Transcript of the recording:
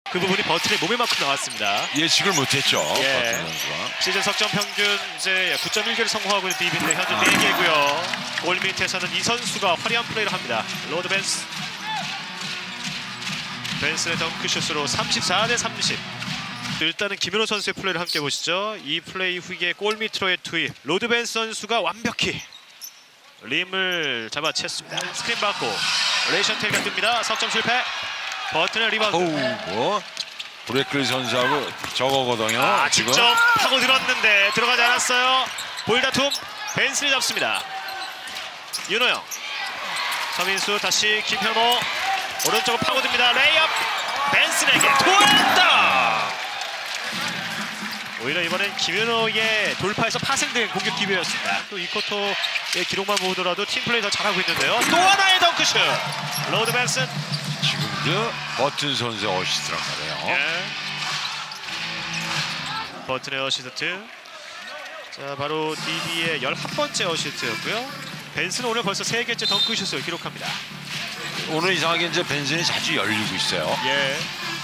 그 부분이 버튼의 몸에만큼 나왔습니다. 예측을 못했죠. 예. 버튼 선수가. 시즌 석점 평균 이제 9.1개를 성공하고 있는 DB인데 현재 4개고요. 골 밑에서는 이 선수가 화려한 플레이를 합니다. 로드 벤스. 벤슨의 덩크슛으로 34대30. 일단은 김현호 선수의 플레이를 함께 보시죠. 이 플레이 후에 골 밑으로의 투입. 로드 벤스 선수가 완벽히 림을 잡아챘습니다. 스크린 받고 레이션 테이가 뜹니다. 석점 실패. 버튼의 리바운드. 뭐 브레이클 선수하고 저거거든요. 지금. 직접 파고 들었는데 들어가지 않았어요. 볼다툼. 벤슨이 잡습니다. 윤호영. 서민수 다시 김현호. 오른쪽으로 파고듭니다. 레이업. 벤슨에게 돌았다. 오히려 이번엔 김현호의 돌파에서 파생된 공격 기회였습니다. 또 이 쿼터의 기록만 보더라도 팀플레이 더 잘하고 있는데요. 또 하나의 덩크슛. 로드 벤슨. 지금도 버튼 선수의 어시스트란 말이에요. 예. 버튼의 어시스트. 자, 바로 DB의 11번째 어시스트였고요. 벤슨은 오늘 벌써 3개째 덩크슛을 기록합니다. 오늘 이상하게 이제 벤슨이 자주 열리고 있어요. 예.